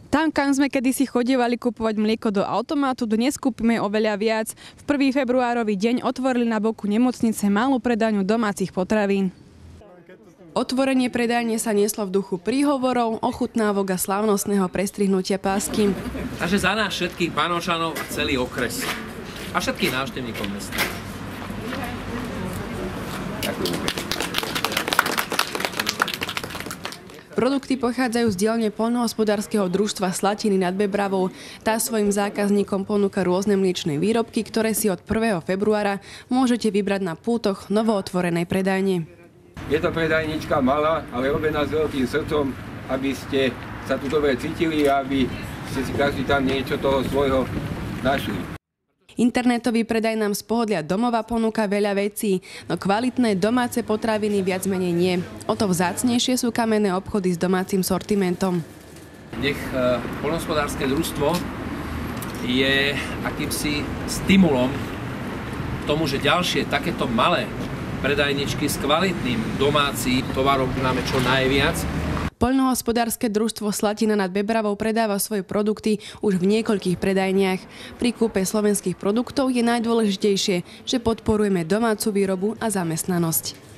Tam, kam sme kedysi chodievali kupovať mlieko do automátu, dnes kúpime oveľa viac. V 1. februárový deň otvorili na boku nemocnice malú predajňu domácich potravín. Otvorenie predajne sa nieslo v duchu príhovorov, ochutnávok a slávnostného prestrihnutia pásky. Takže za nás všetkých Banočanov a celý okres. A všetkých návštevníkov mesta. Produkty pochádzajú z dielne poľnohospodárskeho družstva Slatiny nad Bebravou. Tá svojim zákazníkom ponúka rôzne mliečne výrobky, ktoré si od 1. februára môžete vybrať na pultoch novootvorenej predajne. Je to predajnička malá, ale robená s veľkým srdcom, aby ste sa tu dobre cítili a aby ste si každý tam niečo toho svojho našli. Internetový predaj nám z pohodlia domova ponúka veľa vecí, no kvalitné domáce potraviny viac menej nie. O to vzácnejšie sú kamenné obchody s domácim sortimentom. Nech poľnohospodárske družstvo je akýmsi stimulom tomu, že ďalšie takéto malé predajničky s kvalitným domácim tovarom máme čo najviac. Poľnohospodárske družstvo Slatina nad Bebravou predáva svoje produkty už v niekoľkých predajniach. Pri kúpe slovenských produktov je najdôležitejšie, že podporujeme domácu výrobu a zamestnanosť.